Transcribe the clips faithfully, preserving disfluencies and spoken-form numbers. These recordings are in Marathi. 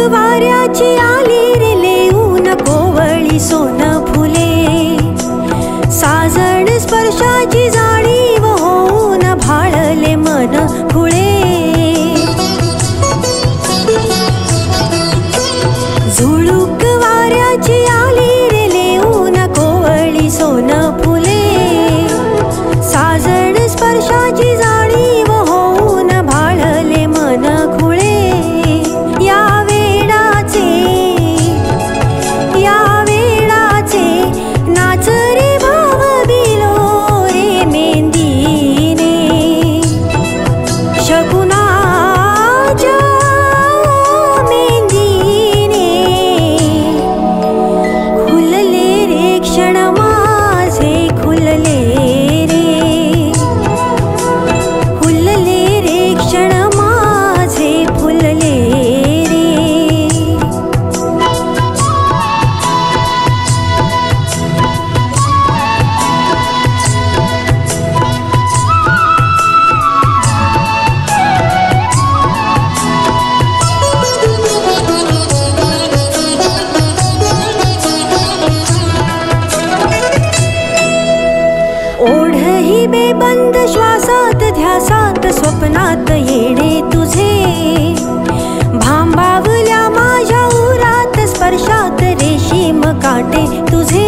वाऱ्याची आली रे लेऊन कोवळी सोन फुले, साजण स्पर्शाची जाणीव होऊन भाळले मन खुळे। झुळूक वाऱ्याची आली रे लेऊन कोवळी सोन फुले, साजण स्पर्शाची जाणीव होऊन भाळले मन खुळे। या वेळाचे या वेळाचे नाच रे भाव बिलो रे मेंदीने, शकुनाच्या मेंदीने। खुलले रे क्षण माझे खुलले रे, खुलले रे क्षण माझे फुलले रे। ओढ ही बेबंद श्वासात ध्यासात स्वप्नात येणे तुझे, भांबावल्या माझ्या उरात स्पर्शात रेशीम काटे तुझे।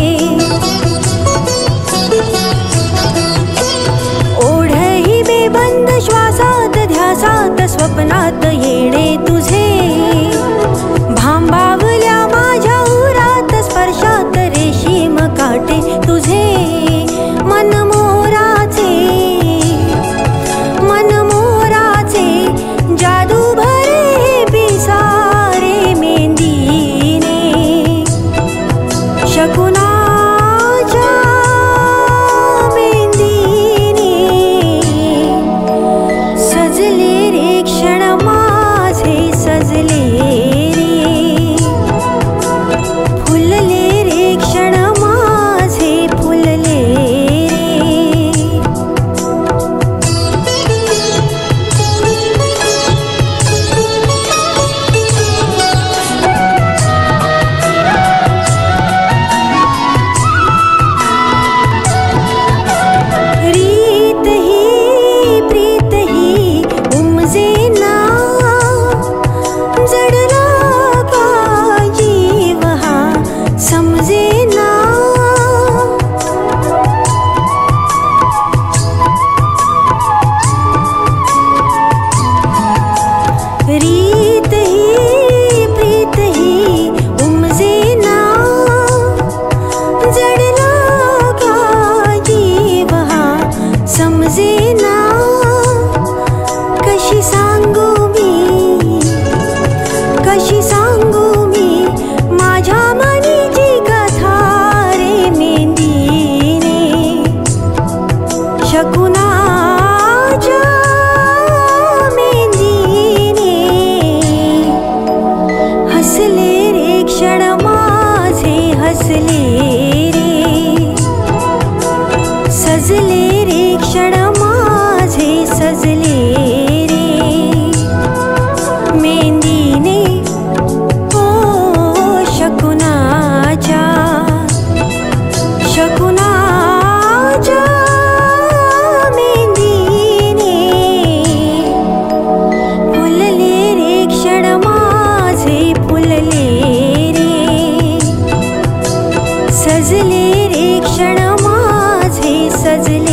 ओढ ही बेबंद श्वासात ध्यासात स्वप्नात येणे तुझे, भांबावल्या माझ्या उरात स्पर्शात रेशीम काटे तुझे। मन मोराचे मन मोराचे जादू भरे पिसारे मेंदीने, शकुनाच्या मेंदीने। सजले रे क्षण माझे सजले रे, फुलले रे क्षण माझे फुलले रे। रीत ही प्रीत ही उमजे ना, जडला का जीव हा समजे ना। रीत ही प्रीत ही उमजे ना, जडला का जीव हा समजे ना। कशी सांगू मी कशी सांगू मी माझ्या मनीची कथा रे मेंदीने, शकुनाच्या मेंदीने। हसले रे क्षण माझे हसले रे, सजले रे क्षण माझे सजले रे मेंदीने। ओ शकुनाच्या शकुनाच्या मेंदीने। फुलले रे क्षण माझे फुलले रे, सजले रे क्षण माझे सजले